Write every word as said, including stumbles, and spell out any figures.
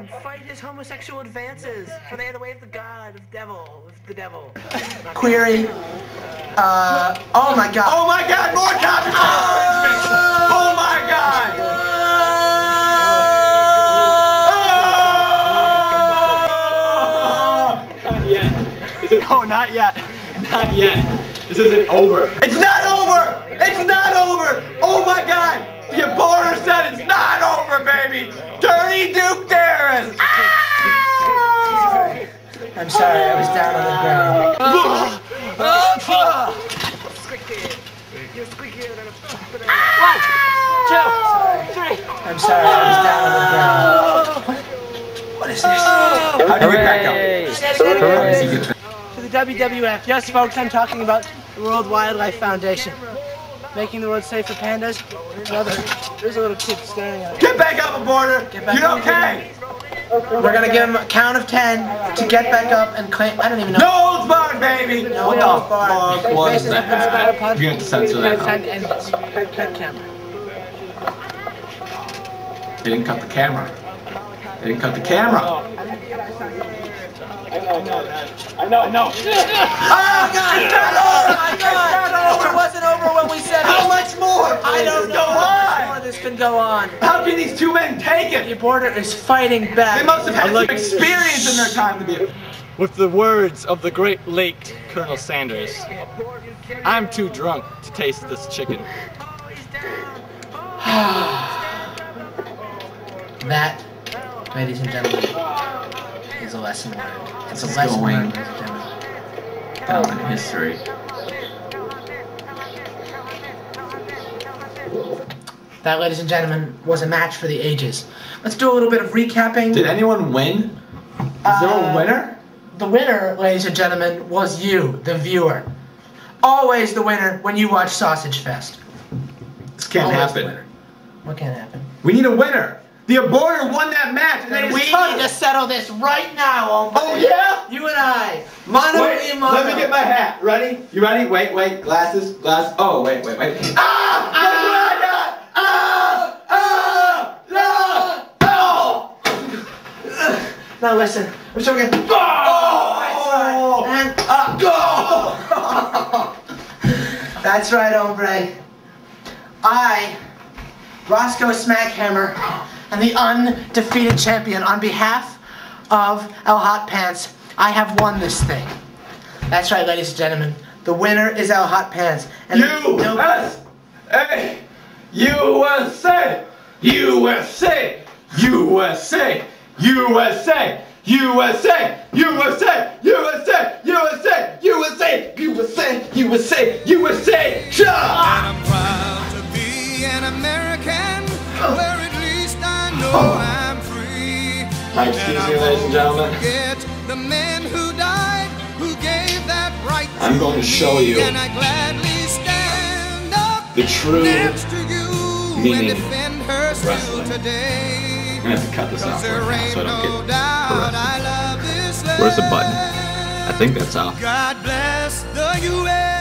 and fight his homosexual advances, for they are the way of the god, of devil, of the devil. Query. Uh, oh my god. Oh my god, more copies! Oh my god! Not yet. Is it? Oh, not yet. Not yet. This isn't over. It's not over! It's not over! Oh my god! The aborter said it's not over, baby! Dirty Duke Darren! Ah! I'm sorry, I was down on the ground. You're squeakier than a... One, two, three. I'm sorry, I was down on the ground. What, what is this? How do you get back up? To the W W F. Yes, folks, I'm talking about the World Wildlife Foundation. Making the world safe for pandas. There's another, there's a little kid staring at it. Get back up, aborter! You okay? We're gonna give him a count of ten to get back up and claim. I don't even know. No holds barred, baby! No What the holds barred. fuck was Faces up and spider that? punch. You have to censor that. And and cut camera. They didn't cut the camera. They didn't cut the camera. I know, I know, I know, I know. Oh God! It's not over! Oh my God! It wasn't over when we said. How much more? I don't know how much more this can go on. How can these two men take The it? aborter is fighting back. They must have had some experience in their time to be. With the words of the great late Colonel Sanders, I'm too drunk to taste this chicken. That, ladies and gentlemen, is a lesson learned. It's a This is lesson going learned, ladies and gentlemen. down in history. That, ladies and gentlemen, was a match for the ages. Let's do a little bit of recapping. Did anyone win? Is there a winner? The winner, ladies and gentlemen, was you, the viewer. Always the winner when you watch Sausage Fest. This can't Always the happen. winner. What can't happen? We need a winner. The aborter won that match. And And they we just cut need to it. settle this right now, hombre. Oh yeah? You and I. Mano Wait, y mano. let me get my hat. Ready? You ready? Wait, wait. Glasses, glasses. Oh, wait, wait, wait. Ah! That's what I got! Ah! Ah! Ah! Oh! Now listen. I'm sure we can. Oh! And Ah! Go! that's right, hombre. I, Roscoe Smackhammer, and the undefeated champion, on behalf of El Hot Pants, I have won this thing. That's right, ladies and gentlemen. The winner is El Hot Pants. And U S A! U S A! U S A! U S A! U S A! U S A! U S A! U S A! U S A! U S A! U S A! U S A! U S A! Shut up! And I'm proud to be an American, where at least I know I'm free. Right, excuse me, ladies and gentlemen. Forget the men who died, who gave that right to I'm going to show you and I gladly stand up the true next to you meaning and defend her of still wrestling. today. I'm gonna have to cut this out There right now ain't so I no don't doubt get I love this Where's the button? land. I think that's off. God bless the U S